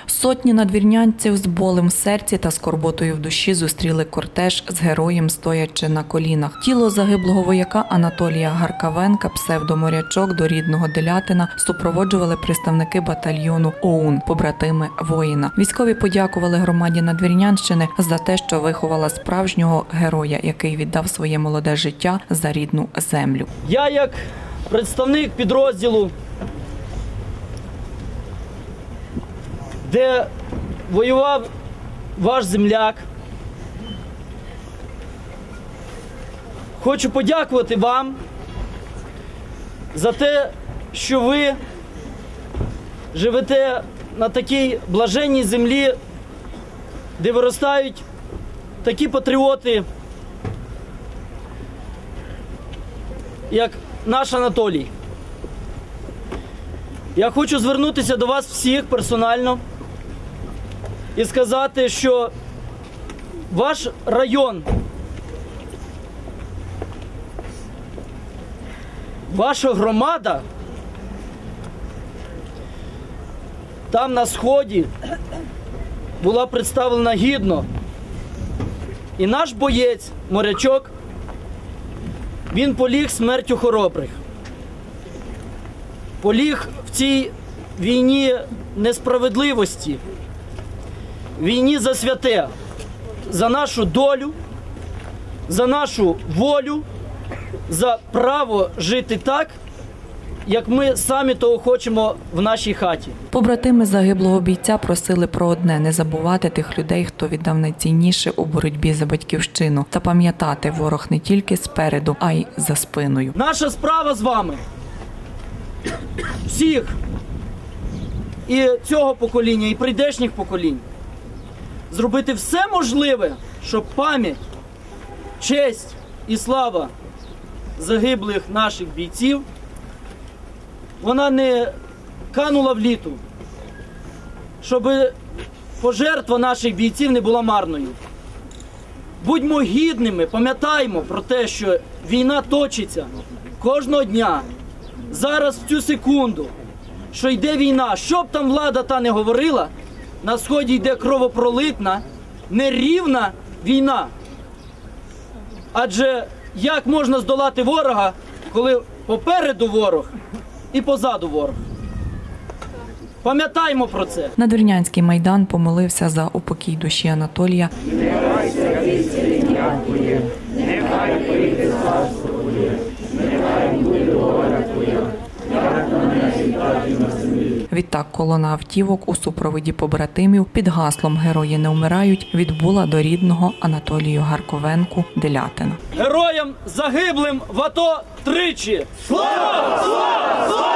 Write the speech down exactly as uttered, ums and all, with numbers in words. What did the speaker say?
Сотні надвірнянців з болем в серці та скорботою в душі зустріли кортеж з героєм, стоячи на колінах. Тіло загиблого вояка Анатолія Гаркавенка, псевдоморячок, до рідного Делятина супроводжували представники батальйону ОУН «Побратими воїна». Військові подякували громаді Надвірнянщини за те, що виховала справжнього героя, який віддав своє молоде життя за рідну землю. Я, як представник підрозділу, де воював ваш земляк, хочу подякувати вам за те, що ви живете на такій блаженній землі, де виростають такі патріоти, як наш Анатолій. Я хочу звернутися до вас всіх персонально і сказати, що ваш район, ваша громада там на Сході була представлена гідно. І наш боєць, морячок, він поліг смертю хоробрих. Поліг в цій війні несправедливості, війні за святе, за нашу долю, за нашу волю, за право жити так, як ми самі того хочемо в нашій хаті. Побратими загиблого бійця просили про одне – не забувати тих людей, хто віддав найцінніше у боротьбі за батьківщину, та пам'ятати, ворог не тільки спереду, а й за спиною. Наша справа з вами, всіх, і цього покоління, і прийдешніх поколінь, зробити все можливе, щоб пам'ять, честь і слава загиблих наших бійців вона не канула в літу, щоб пожертва наших бійців не була марною. Будьмо гідними, пам'ятаймо про те, що війна точиться кожного дня, зараз в цю секунду, що йде війна. Що б там влада та не говорила, на Сході йде кровопролитна, нерівна війна. Адже як можна здолати ворога, коли попереду ворог і позаду ворог? Пам'ятаймо про це. Надвірнянський майдан помолився за упокій душі Анатолія. Нехай святиться ім'я Твоє, нехай прийде царство Твоє, нехай буде воля Твоя, як на небі, так і на землі. Відтак колона автівок у супроводі побратимів під гаслом «Герої не вмирають» відбула до рідного Анатолію Гарковенку Делятина. Героям загиблим в АТО тричі! Слава! Слава! Слава!